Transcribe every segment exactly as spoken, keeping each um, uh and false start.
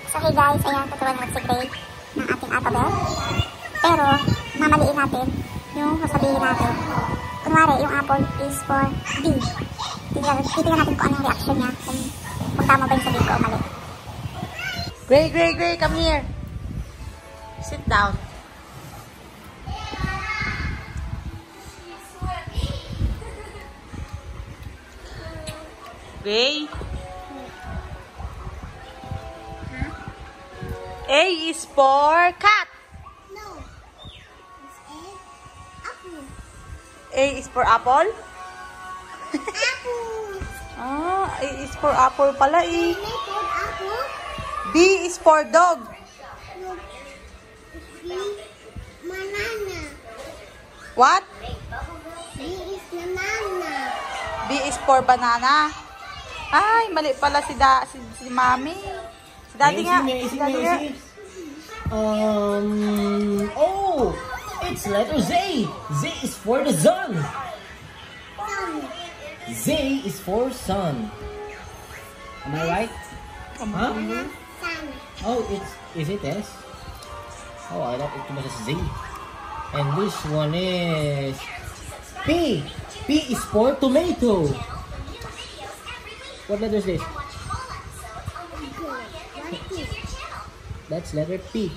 So hey guys, ayan, tuturuan naman si Gray ng ating alphabet. Pero, mamaliin natin yung sasabihin natin. Kunwari, yung apple is for D. Titignan natin kung anong reaction niya, kung, kung tama ba yung sabihin ko o mali. Gray, Gray, Gray, come here. Sit down. Gray. A is for cat. No. It's A. Apple. A is for apple. Apple. Ah, A is for apple pala eh. Apple. B is for dog. No. B. Banana. What? B is banana. B is for banana. Ay, mali pala si da si, si Mami. Si Daddy nga. Si Daddy nga. Um, oh, it's letter Z. Z is for the sun. Sun. Z is for sun. Am I right? Huh? Sun. Oh, it's is it S? Oh, I thought it was Z. And this one is P. P is for tomato. What letter is this? That's letter P.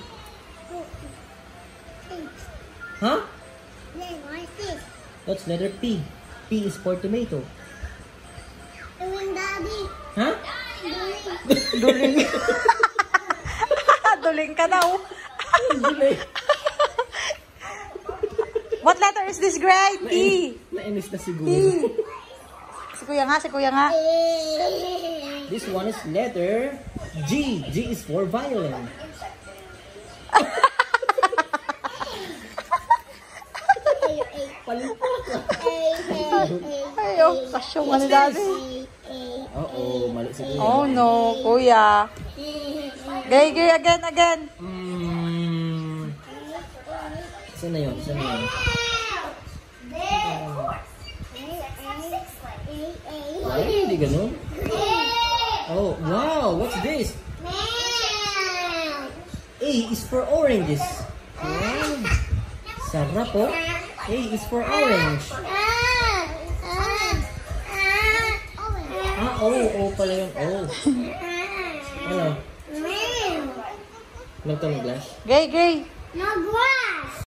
Huh? Then what is this? That's letter P. P is for tomato. Doing daddy. Huh? Duling. Duling ka daw. What letter is this, Gray? P. Nainis na siguro. P. Si Kuya nga, si Kuya nga. This one is letter G. G is for violin. Ayo, kasyong ano dati. Uh-oh, mali siguro. Oh no, Kuya. Gay, gay, again, again. Mm. Saan na yun? Saan na yun? Ay, hindi ganun. Oh, wow, what's this? A is for oranges. Wow. Sarap po. A is for orange. Ah, oh, oh pala yung oh. Ano? Nagtong glass? Gay, gay. No grass.